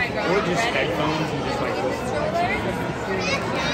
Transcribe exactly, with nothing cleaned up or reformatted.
Or just headphones and just like listen to it.